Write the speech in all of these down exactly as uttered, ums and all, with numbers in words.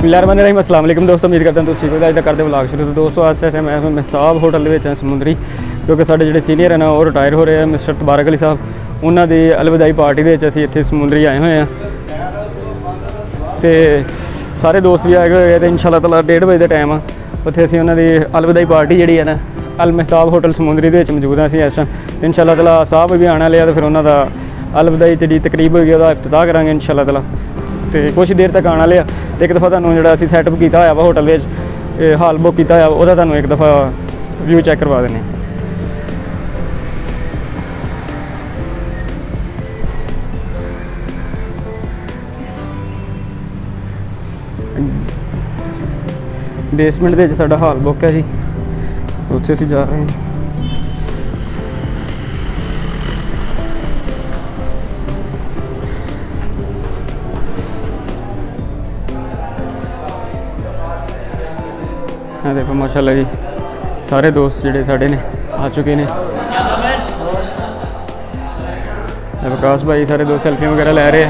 बिस्मिल्लाहिर्रहमानिर्रहीम अस्सलाम वालेकुम दोस्तों, उम्मीद करता हूँ तुम ठीक हो। अज तक करते व्लॉग शुरू। तो दोस्तों आज टाइम मैं महताब होटल के समुंदरी, क्योंकि साढ़े जो सीनियर है ना वो रिटायर हो रहे हैं, मिस्टर तबारक अली साहब, उन्होंने अलविदाई पार्टी के इतने समुंदरी आए हुए हैं। तो सारे दोस्त भी आए हुए हैं। तो इंशाअल्लाह ताला डेढ़ बजे का टाइम आ, उत्थे असीं उन्हां दी अलविदाई पार्टी जी है ना अल महताब होटल समुंदरी के मौजूद हैं। इस टाइम इंशाअल्लाह ताला साहब भी आने वाले, तो फिर उन्होंने अलविदाई जी तकरीब होगी, वह इफ्तिताह करांगे इंशाअल्लाह ताला। तो कुछ देर तक आने वाले। तो एक दफ़ा तुहानूं जिहड़ा असीं सैटअप किया होया वा होटल में हाल बुक किया होया, उहदा तुहानूं एक दफ़ा व्यू चैक करवा देने। बेसमेंट के साडा हाल बुक है जी, तो उत्थे असीं जा रहे हैं। हाँ देखो माशाल्लाह जी, सारे दोस्त जोड़े साढ़े ने आ चुके हैं। विकास भाई सारे दोस्त सेल्फी वगैरह लै रहे हैं।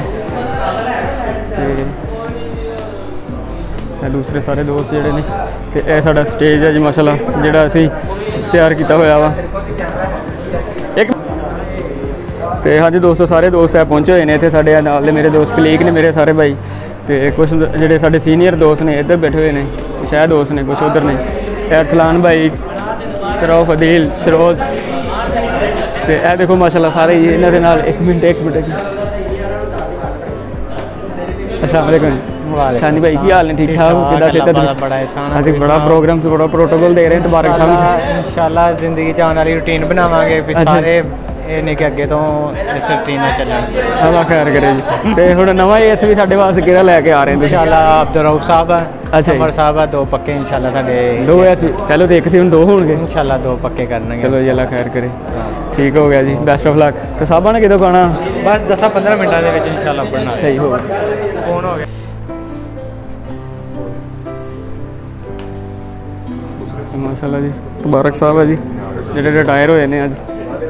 तो दूसरे सारे दोस्त जोड़े ने, तो यह साडा स्टेज है जी माशाल्लाह, जोड़ा असी तैयार किया होया वा। एक तो हाँ जी दोस्तों, सारे दोस्त है पहुँचे हुए हैं इतने, साढ़े नाल मेरे दोस्त कलीग ने मेरे सारे भाई। तो कुछ जोड़े साढ़े सीनियर दोस्त ने इधर बैठे हुए हैं, शायद दोस्त ने कुछ उधर ने, अरसलान भाई, रऊफ अदील, शरोज। तो यह देखो माशाल्लाह सारे ही इन्होंने नाल। एक मिनट एक मिनट अस्सलाम वालेकुम शानी भाई, की हाल ने? ठीक ठाक? अभी बड़ा प्रोग्राम से बड़ा प्रोटोकॉल दे रहे हैं तबारक साहब। इंशाल्लाह जिंदगी च आने वाली रूटीन बनावांगे, सारे नहीं कि अगे तो इस रूटीन चलना। अल्लाह खैर करे जी। तो हुण नवां एस भी साडे वास्ते किहड़ा लैके आ रहे हैं? इंशाल्लाह अब्दुल रऊफ साहब है, अच्छा अमर साहब है, दो पक्के इंशाल्लाह साडे। दो एस पहले तो एक सी, हुण दो होणगे इंशाल्लाह, दो पक्के करने। चलो जी अल्लाह खैर करे, ठीक हो गया जी, बेस्ट ऑफ लक। तो साहबा ने कितों खाना? बस दस पंद्रह मिनटों के विच इंशाल्लाह बनना सही हो फोन हो गया। माशाल्लाह जी तबारक साहब है जी, जो रिटायर होए ने अज।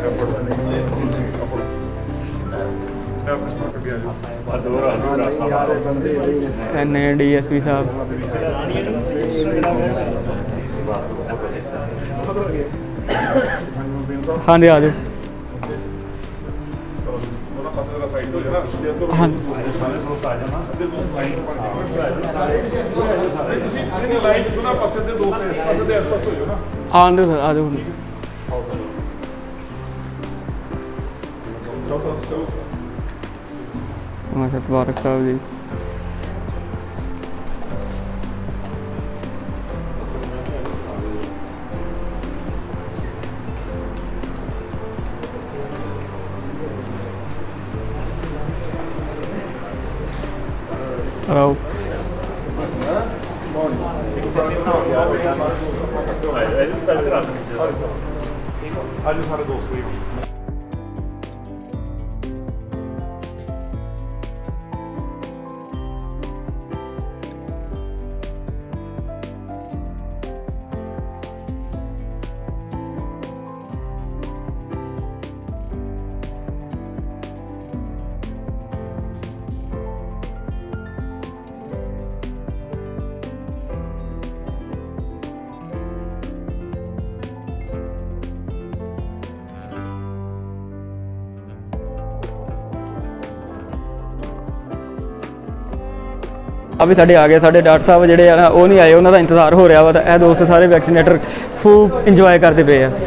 N A D S P साहब, हाँ जी आ जाओ। हाँ हाँ सर आ जाओ। माशा तबारक साहब जी, आओ आज सारे दोस्त भी अभी साढ़े आ गए। साढ़े डॉक्टर साहब जोड़े है ना वो नहीं आए, उन्होंने इंतजार हो रहा वा। तो यह दोस्त सारे वैक्सीनेटर खूब इंजॉय करते पे है।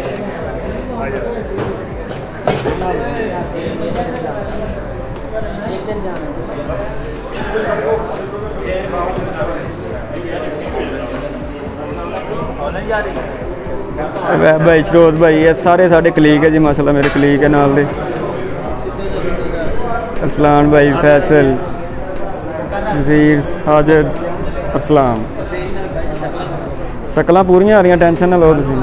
वैब भाई, शरोज भाई, ये सारे साढ़े कलीग है जी माशाल्लाह, मेरे कलीग है नाल दे। अरसलान भाई, फैसल, नज़ीर, साजिद, असलाम। शकलां पूरियां आ रही, टेंशन ना लो तुसीं।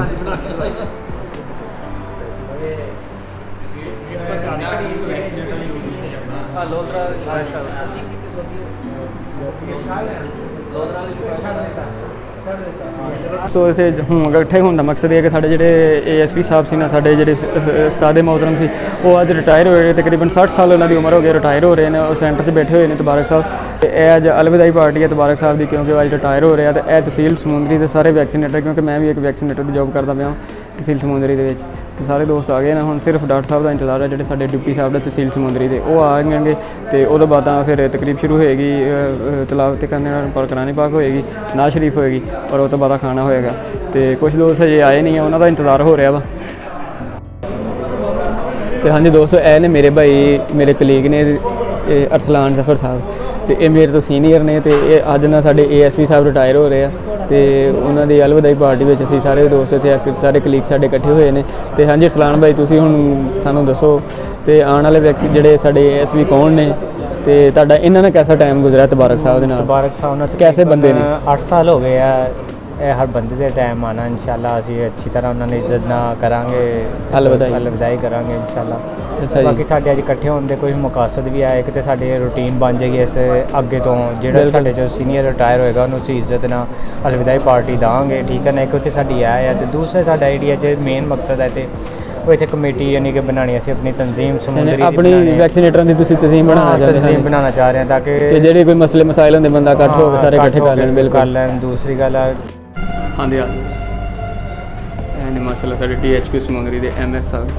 ਸੋ ਇਥੇ ਹੁਣ ਇਕੱਠੇ ਹੋਣ ਦਾ ਮਕਸਦ ਇਹ ਹੈ ਕਿ ਸਾਡੇ ਜਿਹੜੇ ਏ ਐਸ ਪੀ ਸਾਹਿਬ ਸੀ ਨਾ, ਸਾਡੇ ਜਿਹੜੇ ਉਸਤਾਦ ਮੁਹਤਰਮ ਸੀ, ਉਹ ਅੱਜ ਰਿਟਾਇਰ ਹੋਏ। ਤਕਰੀਬਨ ਸੱਠ ਸਾਲ ਉਹਨਾਂ ਦੀ ਉਮਰ ਹੋ ਗਈ, ਰਿਟਾਇਰ ਹੋ ਰਹੇ ਨੇ। ਉਹ ਸੈਂਟਰ 'ਚ ਬੈਠੇ ਹੋਏ ਨੇ ਤਬਾਰਕ ਸਾਹਿਬ। ਤੇ ਇਹ ਅੱਜ ਅਲਵਿਦਾਈ ਪਾਰਟੀ ਹੈ ਤਬਾਰਕ ਸਾਹਿਬ ਦੀ, ਕਿਉਂਕਿ ਉਹ ਅੱਜ ਰਿਟਾਇਰ ਹੋ ਰਿਹਾ। ਤੇ ਇਹ ਤਹਿਸੀਲ ਸਮੁੰਦਰੀ ਦੇ ਸਾਰੇ ਵੈਕਸੀਨੇਟਰ, ਕਿਉਂਕਿ ਮੈਂ ਵੀ ਇੱਕ ਵੈਕਸੀਨੇਟਰ ਦੀ ਜੋਬ ਕਰਦਾ ਪਿਆ ਤਹਿਸੀਲ ਸਮੁੰਦਰੀ ਦੇ ਵਿੱਚ। ਤੇ ਸਾਰੇ ਦੋਸਤ ਆ ਗਏ ਨੇ। ਹੁਣ ਸਿਰਫ ਡਾਕਟਰ ਸਾਹਿਬ ਦਾ ਇੰਤਜ਼ਾਰ ਹੈ, ਜਿਹੜੇ ਸਾਡੇ ਡਿਪਟੀ ਸਾਹਿਬ ਨੇ ਤਹਿਸੀਲ ਸਮੁੰਦਰੀ ਦੇ, ਉਹ ਆ ਜਾਣਗੇ। ਤੇ ਉਹਦੇ ਬਾਅਦ ਤਾਂ ਫਿਰ ਤਕਰੀਬ ਸ਼ੁਰੂ ਹੋਏਗੀ, ਤਲਾਵਤ ਕਰਨੇ ਨਾਲ ਪਰ ਕੁਰਾਨ ਪਾਕ ਹੋਏਗੀ, ਨਾਜ਼ ਸ਼ਰੀਫ ਹੋਏਗੀ, ਔਰ ਉਹ ਤੋਂ ਬਾਅਦ ਖਾਣਾ ਹੋਏਗਾ। ਤੇ ਕੁਛ ਦੋਸਤ ਅਜੇ ਆਏ ਨਹੀਂ ਆ, ਉਹਨਾਂ ਦਾ ਇੰਤਜ਼ਾਰ ਹੋ ਰਿਹਾ ਵਾ। ਤੇ ਹਾਂਜੀ ਦੋਸਤੋ, ਇਹ ਨੇ ਮੇਰੇ ਭਾਈ, ਮੇਰੇ ਕਲੀਗ ਨੇ ਅਰਸਲਾਨ ਜ਼ਫਰ ਸਾਹਿਬ। ਤੇ ਇਹ ਮੇਰੇ ਤੋਂ ਸੀਨੀਅਰ ਨੇ। ਤੇ ਇਹ ਅੱਜ ਨਾ ਸਾਡੇ A S P Sahib retire ਹੋ ਰਹੇ ਆ। ਤੇ ਉਹਨਾਂ ਦੀ ਅਲਵਿਦਾਈ ਪਾਰਟੀ ਵਿੱਚ ਅਸੀਂ ਸਾਰੇ ਦੋਸਤ ਇੱਥੇ, ਸਾਰੇ ਕਲੀਗ ਸਾਡੇ ਇਕੱਠੇ ਹੋਏ ਨੇ। ਤੇ ਹਾਂਜੀ ਅਰਸਲਾਨ ਭਾਈ, ਤੁਸੀਂ ਹੁਣ ਸਾਨੂੰ ਦੱਸੋ ਤੇ ਆਉਣ ਵਾਲੇ ਵੈਕਸੀ ਜਿਹੜੇ ਸਾਡੇ ਏ ਐਸ ਪੀ ਕੌਣ ਨੇ, ਤੇ ਤੁਹਾਡਾ ਇਹਨਾਂ ਨਾਲ ਕੈਸਾ ਟਾਈਮ ਗੁਜ਼ਰਿਆ ਤਬਾਰਕ ਸਾਹਿਬ ਦੇ ਨਾਲ? ਤਬਾਰਕ ਸਾਹਿਬ ਨਾਲ ਕੈਸੇ ਬੰਦੇ ਨੇ? ਅੱਠ ਸਾਲ ਹੋ ਗਏ ਆ। ਇਹ ਹਰ ਬੰਦੇ ਦੇ ਟਾਈਮ ਆਉਣਾ ਇਨਸ਼ਾਅੱਲਾ। ਅਸੀਂ ਅੱਛੀ ਤਰ੍ਹਾਂ ਉਹਨਾਂ ਦੀ ਇੱਜ਼ਤ ਨਾ ਕਰਾਂਗੇ, ਅਲਵਿਦਾਈ ਅਲਵਿਦਾਈ ਕਰਾਂਗੇ ਇਨਸ਼ਾਅੱਲਾ। ਅੱਛਾ ਜੀ। ਬਾਕੀ ਸਾਡੇ ਅੱਜ ਇਕੱਠੇ ਹੋਣ ਦੇ ਕੋਈ ਮਕਸਦ ਵੀ ਆਏ, ਇੱਕ ਤਾਂ ਸਾਡੇ ਰੂਟੀਨ ਬਣ ਜਾਏਗੀ ਇਸ ਅੱਗੇ ਤੋਂ। ਜਿਹੜਾ ਸਾਡੇ ਜੋ ਸੀਨੀਅਰ ਰਿਟਾਇਰ ਹੋਏਗਾ ਉਹਨੂੰ ਅਸੀਂ ਇੱਜ਼ਤ ਨਾਲ ਅਲਵਿਦਾਈ ਪਾਰਟੀ ਦਾਂਗੇ, ਠੀਕ ਹੈ ਨਾ। ਇੱਕ ਉੱਥੇ ਸਾਡੀ ਆ ਹੈ। ਤੇ ਦੂਸਰਾ ਸਾਡਾ ਆਈਡੀਆ ਜੇ ਮੇਨ ਮਕਸਦ ਹੈ ਤੇ ਉਹ ਇੱਥੇ ਕਮੇਟੀ ਯਾਨੀ ਕਿ ਬਣਾਉਣੀ, ਅਸੀਂ ਆਪਣੀ ਤਨਜ਼ੀਮ ਸਮੁੰਦਰੀ ਆਪਣੀ ਵੈਕਸੀਨੇਟਰਾਂ ਦੀ ਤੁਸੀਂ ਤਨਜ਼ੀਮ ਬਣਾਉਣਾ ਚਾਹੁੰਦੇ ਤਨਜ਼ੀਮ ਬਣਾਉਣਾ ਚਾਹ ਰਹੇ ਹਾਂ, ਤਾਂ ਕਿ ਤੇ ਜਿਹੜੇ ਕੋਈ ਮਸਲੇ ਮਸਾਇਲ ਹੁੰਦੇ ਬੰਦਾ ਇਕੱਠ ਹੋ ਕੇ ਸਾਰੇ ਇਕੱਠੇ ਕਰ ਲੈਣ। ਬਿਲਕੁਲ ਕਰ ਲੈਣ। ਦੂਸਰੀ ਗੱਲ ਆ, ਹਾਂਜੀ ਹਾਂਜੀ, ਇਹ ਨੇ ਮਾਸ਼ਾਅੱਲਾ ਸਾਡੇ ਡੀ ਐਚ ਕਿਊ ਸਮੁੰਦਰੀ ਦੇ ਐਮ ਐਸ ਸਾਹਿਬ।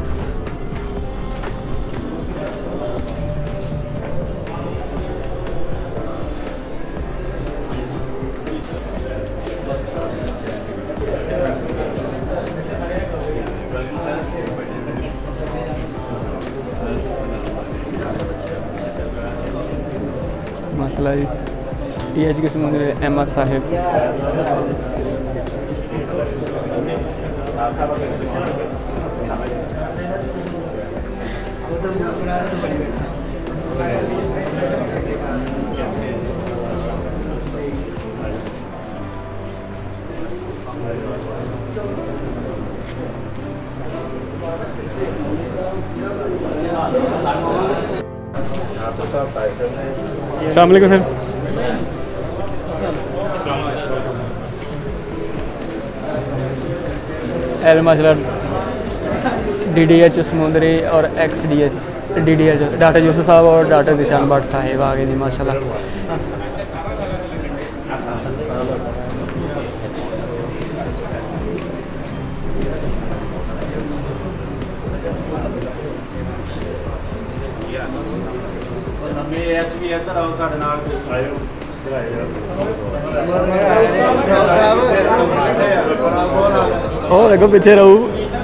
ਮਾਸ਼ਾਅੱਲਾ ਜੀ, ਡੀ ਐਚ ਕਿਊ ਸਮੁੰਦਰੀ ਦੇ ਐਮ ਐਸ ਸਾਹਿਬ। अस्सलाम वालेकुम सर। एल माशाल्लाह डी डी एच समुंदरी और X D H D D H doctor Yusuf साहब और डॉक्टर दिशान भट्ट साहिब आ गए जी माशाल्लाह। और देखो पीछे रहू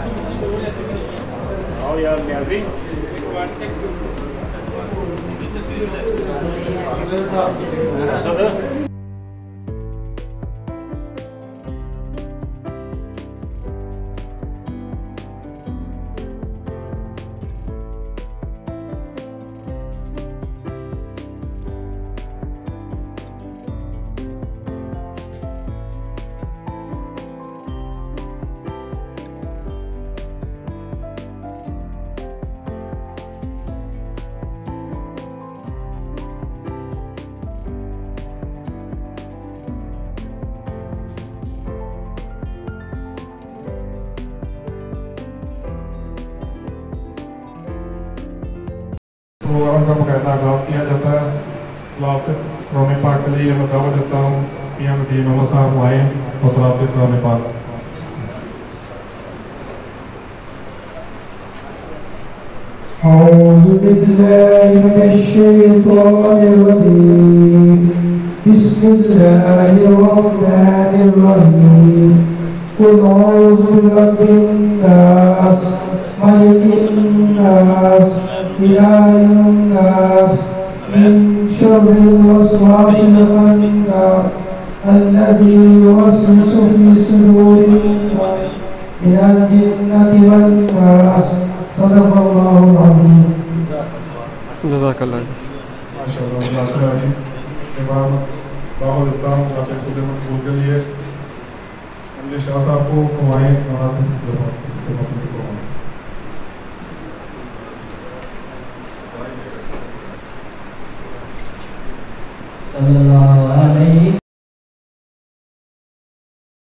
प्रोग्राम का बकायदा आगाज़ किया जाता है। तलावत कुरान पाक के लिए मैं दावत देता हूँ कि हम नदीम मोहम्मद साहब आए और तलावत कुरान पाक। أعوذ بالله من الشيطان الرجيم بسم الله الرحمن الرحيم قل أعوذ برب الناس ملك الناس إله الناس من شر الوسواس الخناس الذي يوسوس في صدور الناس من الجنة والناس صدق الله العظيم जज़ाकल्लाह। माशाअल्लाह इमाम दावत देता हूँ आपके खुदे मंसूर के लिए हमने शाह साहब को फरमाएं सल्लल्लाहु अलैहि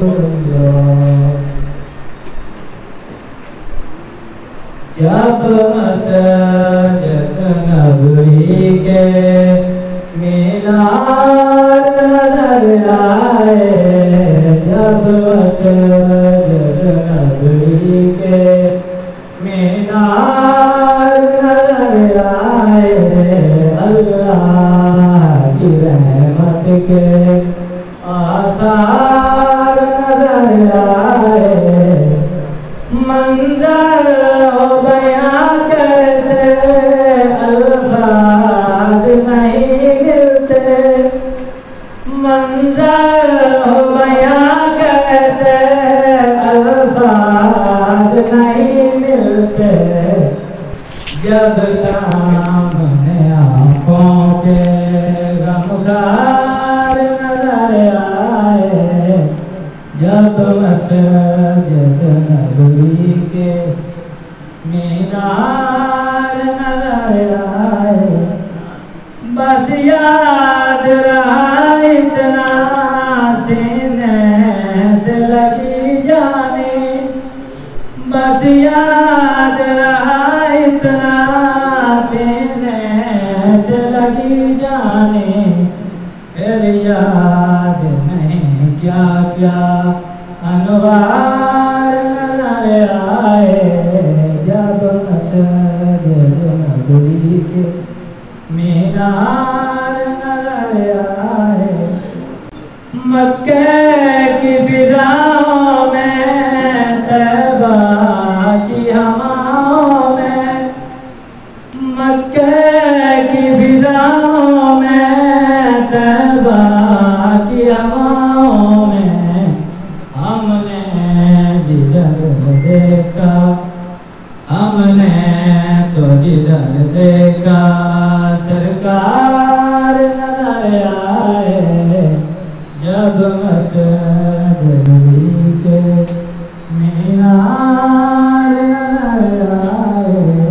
जब मसजद नबी के मीनार नजर आए, जब मसजद नबी के मीनार नजर आए, अल्लाह की रहमत के आसार नजर आए, मंजर बयां कैसे अल्फाज नहीं मिलते, मंजर बयां कैसे अल्फाज नहीं मिलते, जब सामने आँखों के गमखार नजर आए, जब मसजिद नबवी के मीनार नजर आए, बस याद रहा इतना सीने से लगी जाने, बस याद रहा इतना सीने से लगी जाने, फिर याद नहीं क्या क्या अनवार नजर आए, जब मसजिद नबवी के मीनार नजर आए, मक्के की फिजाओं में तैबा की हवाओं में, मक्के की फिजाओं में तैबा की हवाओं में, हमने जिधर देखा, हमने तो जिधर देखा सरकार नजर आए, जब मसजिद नबवी के मीनार नजर आए।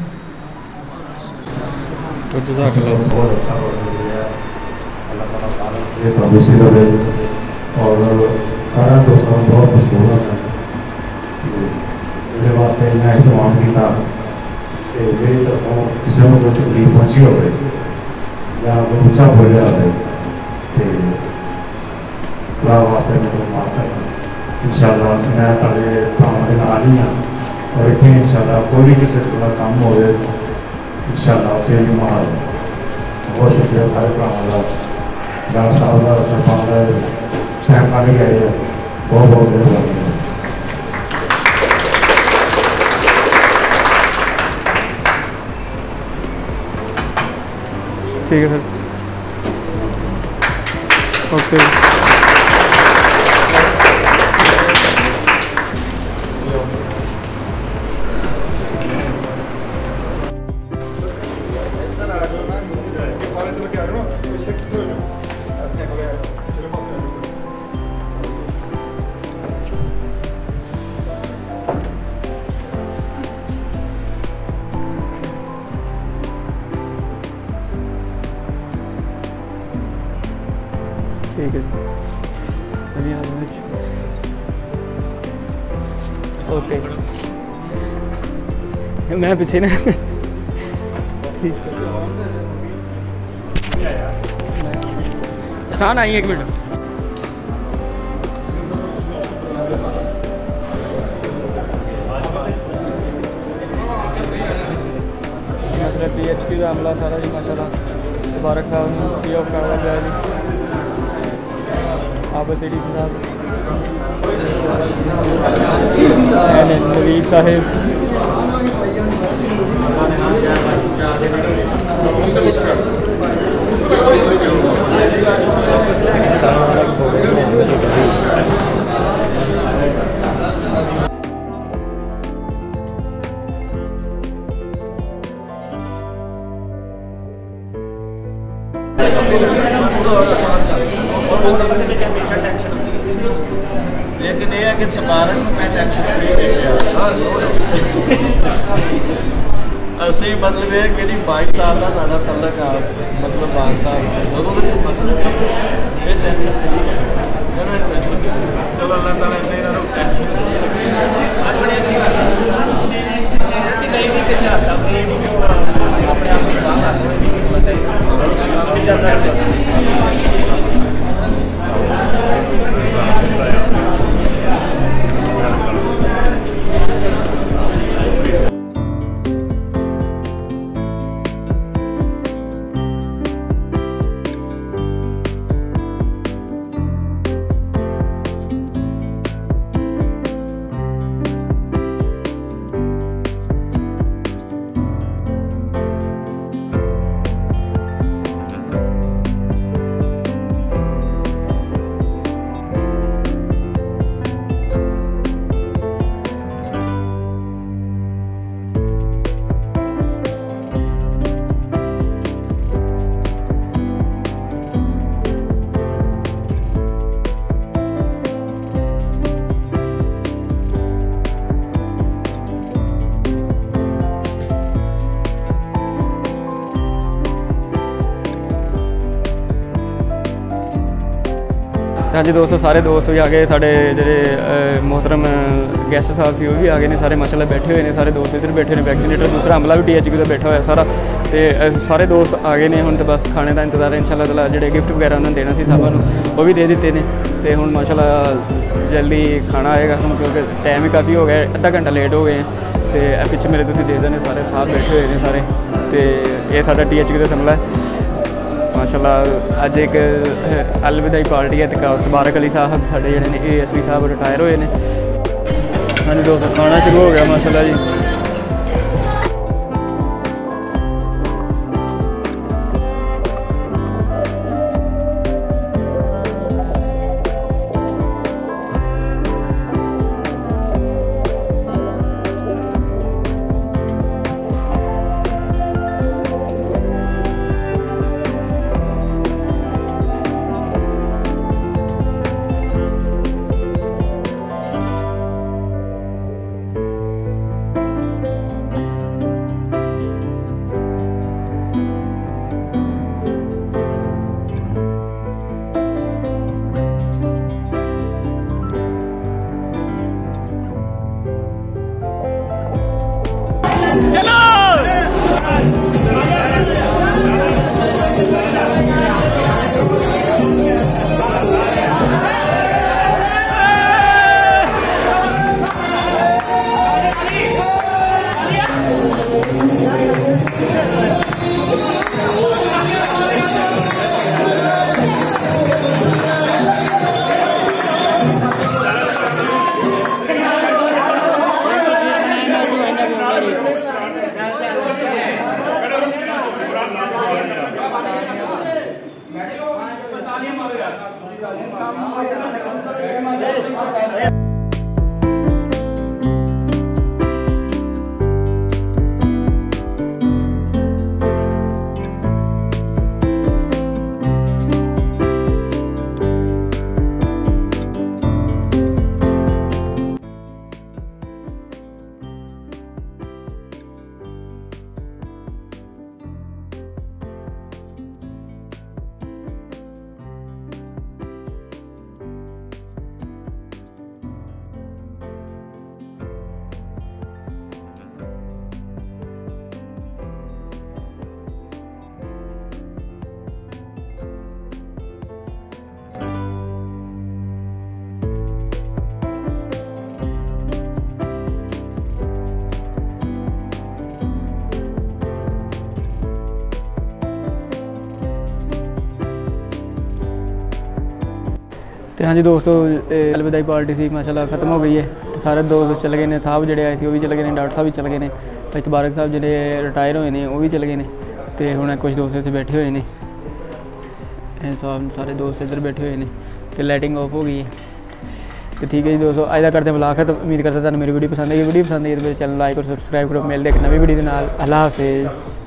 तो जज़ाकल्लाह। बहुत अच्छा अल्लाह ताला सारा से तंदुरुस्ती रहे और सारा दोस्तों बहुत मशहूर है मेरे वास्ते इन्ना एहतमाम किया कि मेरी तरफों किसी को कोई तकलीफ पहुंची हो या कोई ऊँचा बोलिया हो तो खुदा वास्ते मेरे माफ करना, इंशाअल्लाह मैं तेरे भावों के नाल ही हाँ और इतने इंशाअल्लाह कोई भी किसी तरह काम हो इंशाअल्लाह फिर भी मार। बहुत शुक्रिया सारे भरावां का, डॉक्टर साहब का, सरपंच का, शहर का भी कह रहे हैं, बहुत बहुत मेहरबानी। ठीक है सर, ओके। ठीक है जी, ओके मैं पीछे ना ठीक आसान आई एक मिनट। मतलब पी एच पी का हमला सारा जी माशाल्लाह मुबारक साहब सी ऑफ कागज जी आप सी डी साहब नवीद साहिब लेकिन यह है कि तबारक मैं टेंशन फ्री दे असं मतलब है मेरी बाईस साल का साढ़ा तलक आ मतलब वास्ता उदों मतलब टेंशन फ्री है टेंशन चलो अल्लाह ताला इतना ही ना टेंशन बड़ी अच्छी बात है ऐसी नहीं भी किसी हद तक ये नहीं कि अपने आप में बात करते हैं बंदे जाता है। हाँ जी दोस्तों, सारे दोस्त भी आ गए, साढ़े जेह्ड़े मोहतरम गैस्ट साहब सी भी आ गए ने सारे, माशाल्लाह बैठे हुए ने सारे दोस्त इधर बैठे ने। वैक्सीनेटर दूसरा अमला भी टी एच का बैठा हुआ सारा, तो सारे दोस्त आ गए ने। हुण तो बस खाने का इंतजार है इंशाल्लाह ताला। जेह्ड़े गिफ्ट वगैरह उन्होंने देना सी साहबां नूं वो भी दे दिते ने, तो हुण माशाल्लाह जल्दी खाना आएगा क्योंकि टाइम ही काफ़ी हो गया, अद्धा घंटा लेट हो गए हैं। तो पिछे मेरे तुसीं देखदे ने सारे साहब बैठे हुए ने सारे, तो ये साडा टी एच का अमला है माशाल्लाह। अज एक अलविदाई पार्टी है, तबारक अली साहब साढ़े जेह्ड़े ने ए एस पी साहब रिटायर हुए हैं। हाँ जी दोस्तों, खाना शुरू हो गया माशाल्लाह जी। तो हाँ जी दोस्तों, अलविदाई पार्टी सी माशाल्लाह खत्म हो गई है। तो सारे दोस्त चले गए ने, साहब जेह्ड़े आए थे वो भी चले गए ने, डॉक्टर साहब भी चले गए ने, भाई तबारक साहब जेह्ड़े रिटायर होए ने वो भी चले गए ने। तो हुण कुछ दोस्त इत्थे बैठे हुए ने, साहब सारे दोस्त इधर बैठे हुए ने। तो लाइटिंग ऑफ हो गई है। तो ठीक है जी दोस्तों, अज का करते ब्लॉग है। तो उम्मीद करता तुहानूं मेरी वीडियो पसंद आई। वीडियो पसंद आई तो मेरे चैनल लाइक और सबसक्राइब करो। मिलते एक नवी वीडियो के नाल। अल्लाह हाफिज़।